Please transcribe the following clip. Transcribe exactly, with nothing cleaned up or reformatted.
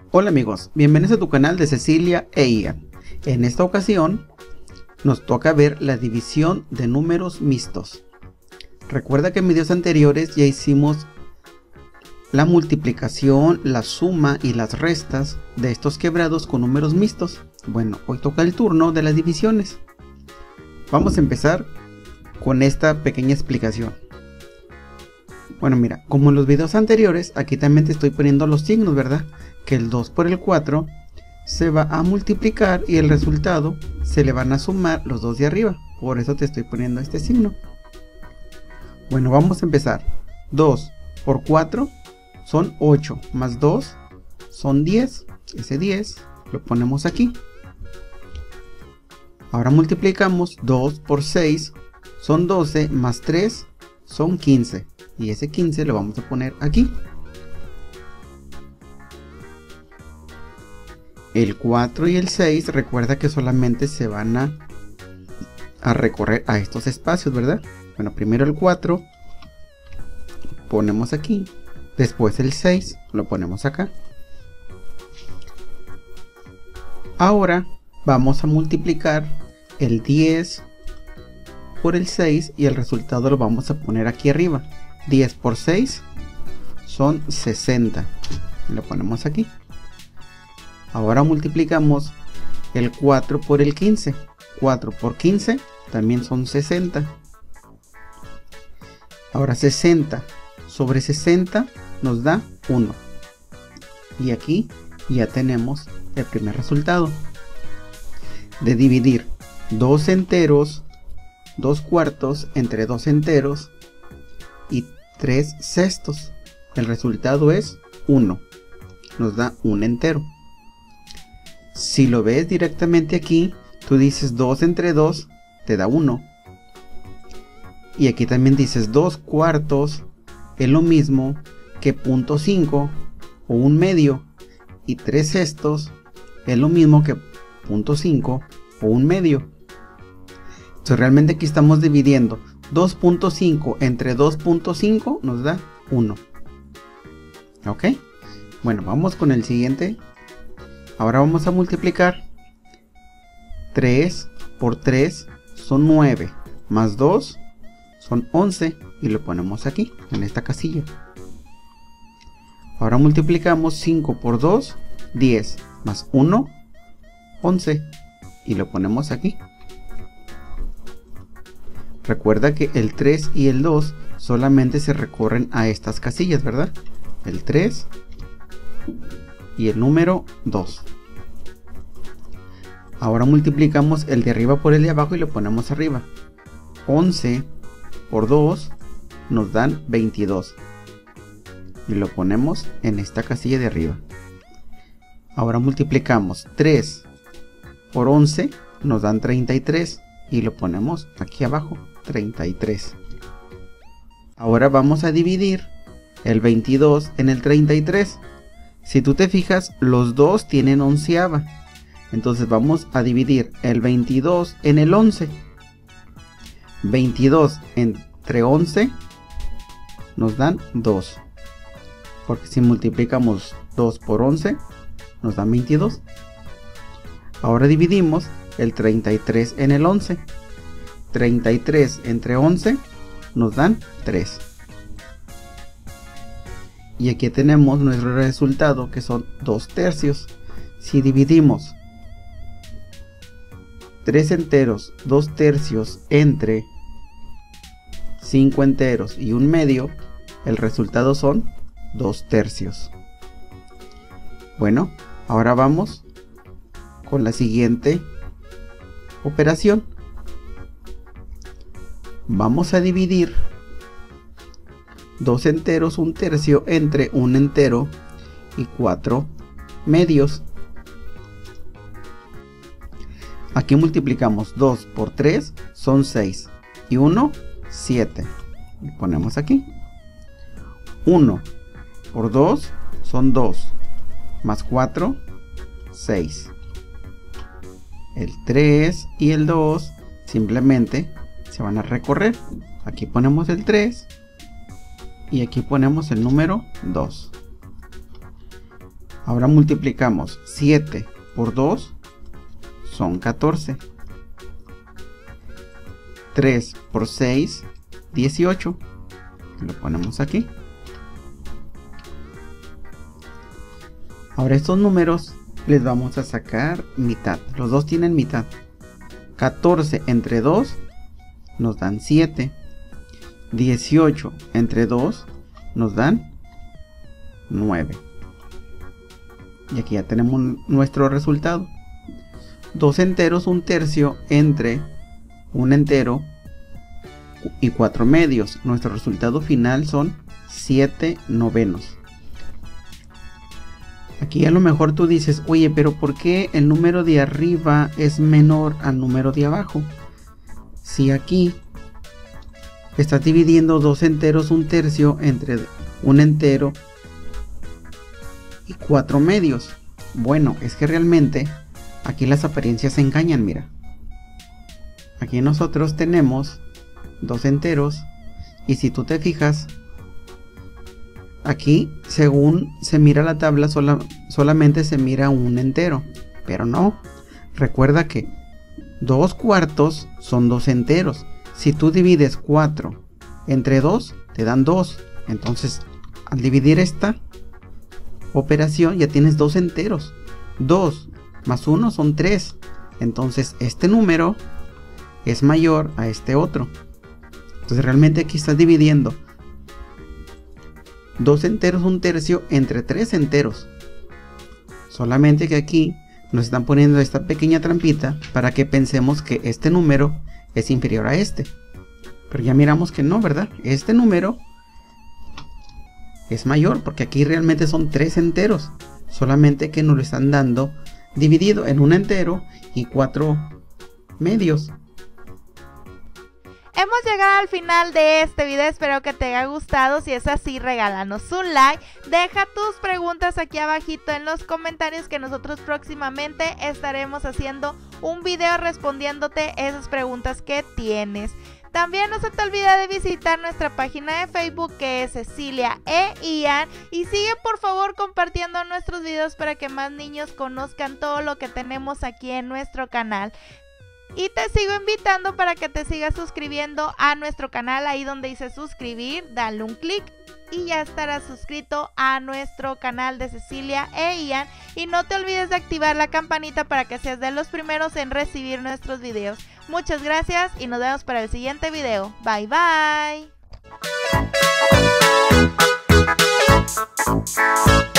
Hola amigos, bienvenidos a tu canal de Cecilia e Ian. En esta ocasión nos toca ver la división de números mixtos. Recuerda que en videos anteriores ya hicimos la multiplicación, la suma y las restas de estos quebrados con números mixtos. Bueno, hoy toca el turno de las divisiones. Vamos a empezar con esta pequeña explicación. Bueno, mira, como en los videos anteriores, aquí también te estoy poniendo los signos, ¿verdad? Que el dos por el cuatro se va a multiplicar y el resultado se le van a sumar los dos de arriba. Por eso te estoy poniendo este signo. Bueno, vamos a empezar. dos por cuatro son ocho, más dos son diez. Ese diez lo ponemos aquí. Ahora multiplicamos. Dos por seis son doce, más tres son quince. Y ese quince lo vamos a poner aquí. El cuatro y el seis, recuerda que solamente se van a, a recorrer a estos espacios, ¿verdad? Bueno, primero el cuatro ponemos aquí, después el seis lo ponemos acá. Ahora vamos a multiplicar el diez por el seis y el resultado lo vamos a poner aquí arriba. diez por seis son sesenta, lo ponemos aquí. Ahora multiplicamos el cuatro por el quince. cuatro por quince también son sesenta. Ahora sesenta sobre sesenta nos da uno. Y aquí ya tenemos el primer resultado. De dividir dos enteros, dos cuartos entre dos enteros y tres sextos. El resultado es uno. Nos da un entero. Si lo ves directamente aquí, tú dices dos entre dos, te da uno. Y aquí también dices dos cuartos, es lo mismo que punto cinco o un medio. Y tres sextos es lo mismo que punto cinco o un medio. Entonces realmente aquí estamos dividiendo dos punto cinco entre dos punto cinco nos da uno. ¿Ok? Bueno, vamos con el siguiente. Ahora vamos a multiplicar. tres por tres son nueve, más dos son once y lo ponemos aquí, en esta casilla. Ahora multiplicamos cinco por dos, diez, más uno, once y lo ponemos aquí. Recuerda que el tres y el dos solamente se recorren a estas casillas, ¿verdad? El tres y el número dos. Ahora multiplicamos el de arriba por el de abajo y lo ponemos arriba. once por dos nos dan veintidós. Y lo ponemos en esta casilla de arriba. Ahora multiplicamos tres por once nos dan treinta y tres. Y lo ponemos aquí abajo, treinta y tres. Ahora vamos a dividir el veintidós en el treinta y tres. Si tú te fijas, los dos tienen onceava. Entonces vamos a dividir el veintidós en el once. veintidós entre once nos dan dos. Porque si multiplicamos dos por once nos dan veintidós. Ahora dividimos el treinta y tres en el once. treinta y tres entre once nos dan tres. Y aquí tenemos nuestro resultado, que son dos tercios. Si dividimos tres enteros, dos tercios entre cinco enteros y un medio, el resultado son dos tercios. Bueno, ahora vamos con la siguiente operación. Vamos a dividir dos enteros, un tercio entre un entero y cuatro medios. Aquí multiplicamos dos por tres son seis y uno, siete. Lo ponemos aquí. uno por dos son dos, más cuatro, seis. El tres y el dos simplemente se van a recorrer. Aquí ponemos el tres y aquí ponemos el número dos. Ahora multiplicamos siete por dos, son catorce. tres por seis, dieciocho. Lo ponemos aquí. Ahora estos números les vamos a sacar mitad. Los dos tienen mitad. catorce entre dos nos dan siete. dieciocho entre dos nos dan nueve. Y aquí ya tenemos nuestro resultado. Dos enteros, un tercio entre un entero y cuatro medios. Nuestro resultado final son siete novenos. Aquí a lo mejor tú dices, oye, pero ¿por qué el número de arriba es menor al número de abajo? Si aquí estás dividiendo dos enteros, un tercio entre un entero y cuatro medios. Bueno, es que realmente aquí las apariencias se engañan, mira. Aquí nosotros tenemos dos enteros y si tú te fijas, aquí según se mira la tabla sola, solamente se mira un entero, pero no. Recuerda que dos cuartos son dos enteros. Si tú divides cuatro entre dos, te dan dos. Entonces, al dividir esta operación ya tienes dos enteros. dos más uno son tres. Entonces, este número es mayor a este otro. Entonces, realmente aquí estás dividiendo dos enteros, un tercio, entre tres enteros. Solamente que aquí nos están poniendo esta pequeña trampita para que pensemos que este número es inferior a este. Pero ya miramos que no, ¿verdad? Este número es mayor porque aquí realmente son tres enteros. Solamente que nos lo están dando dividido en un entero y cuatro medios. Hemos llegado al final de este video, espero que te haya gustado. Si es así, regálanos un like, deja tus preguntas aquí abajito en los comentarios que nosotros próximamente estaremos haciendo un video respondiéndote esas preguntas que tienes. También no se te olvide de visitar nuestra página de Facebook que es Cecilia e Ian y sigue por favor compartiendo nuestros videos para que más niños conozcan todo lo que tenemos aquí en nuestro canal. Y te sigo invitando para que te sigas suscribiendo a nuestro canal, ahí donde dice suscribir, dale un clic y ya estarás suscrito a nuestro canal de Cecilia e Ian. Y no te olvides de activar la campanita para que seas de los primeros en recibir nuestros videos. Muchas gracias y nos vemos para el siguiente video. Bye bye.